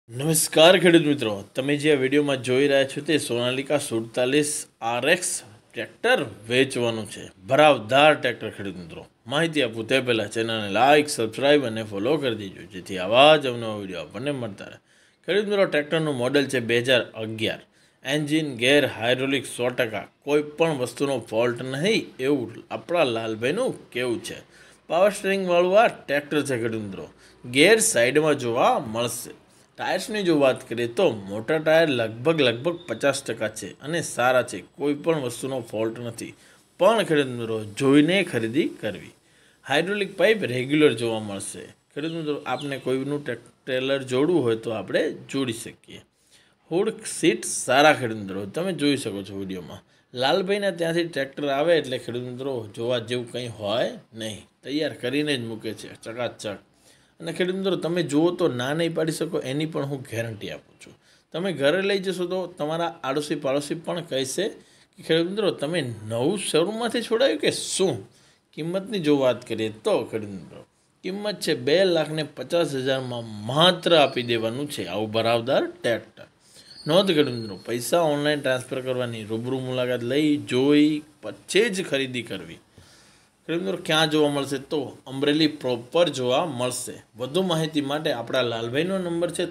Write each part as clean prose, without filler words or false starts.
નમસ્કાર ખેડૂત મિત્રો, તમે જે આ વિડીયોમાં જોઈ રહ્યા છો તે સોનાલિકા 47 RX ટ્રેક્ટર વેચવાનું છે. ભરાવદાર ટ્રેક્ટર. ખેડૂત મિત્રો, માહિતી આપું તે પહેલાં ચેનલને લાઇક, સબસ્ક્રાઈબ અને ફોલો કરી દેજો, જેથી આવા જ અવનવા વિડીયો આપણને મળતા રહે. ખેડૂત મિત્રો, ટ્રેક્ટરનું મોડલ છે 2011. એન્જિન, ગેર, હાઇડ્રોલિક 100%, કોઈ પણ વસ્તુનો ફોલ્ટ નહીં એવું આપણા લાલભાઈનું કેવું છે. પાવર સ્ટીરિંગવાળું આ ટ્રેક્ટર છે. ખેડૂત મિત્રો, ગેર સાઈડમાં જોવા મળશે. ટાયર્સની જો વાત કરીએ તો મોટા ટાયર લગભગ 50% છે અને સારા છે, કોઈ પણ વસ્તુનો ફોલ્ટ નથી. પણ ખેડૂત મિત્રો, જોઈને ખરીદી કરવી. હાઇડ્રોલિક પાઇપ રેગ્યુલર જોવા મળશે. ખેડૂત મિત્રો, આપને કોઈનું ટ્રેલર જોડવું હોય તો આપણે જોડી શકીએ. હુડ સીટ સારા. ખેડૂત મિત્રો, તમે જોઈ શકો છો વિડીયોમાં. લાલભાઈના ત્યાંથી ટ્રેક્ટર આવે એટલે ખેડૂત મિત્રો જોવા જેવું કંઈ હોય નહીં, તૈયાર કરીને જ મૂકે છે ચકાચક. અને ખેડૂત મિત્રો, તમે જુઓ તો ના નહીં પાડી શકો એની પણ હું ગેરંટી આપું છું. તમે ઘરે લઈ જશો તો તમારા આડોશી પાડોશી પણ કહેશે કે ખેડૂત મિત્રો, તમે નવું શોરૂમમાંથી છોડાયું કે શું. કિંમતની જો વાત કરીએ તો ખેડૂત મિત્રો, કિંમત છે 2,50,000 માત્ર આપી દેવાનું છે આવું ભરાવદાર ટ્રેક્ટર. નોંધ ખેડૂત મિત્રો, પૈસા ઓનલાઈન ટ્રાન્સફર કરવાની, રૂબરૂ મુલાકાત લઈ જોઈ પછી જ ખરીદી કરવી. ખેડૂત મિત્રો, ક્યાં જોવા મળશે તો અમરેલી પ્રોપર જોવા મળશે. વધુ માહિતી માટે આપણા લાલભાઈનો નંબર છે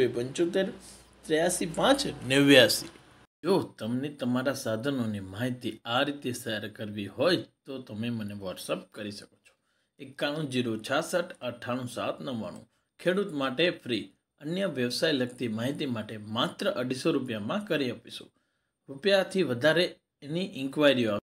9325835589. જો તમને તમારા સાધનોની માહિતી આ રીતે શેર કરવી હોય તો તમે મને વોટ્સઅપ કરી શકો છો. 9106689799. ખેડૂત માટે ફ્રી. અન્ય વ્યવસાય લગતી માહિતી માટે માત્ર 250 રૂપિયામાં કરી આપીશું. રૂપિયાથી વધારે એની ઇન્ક્વાયરીઓ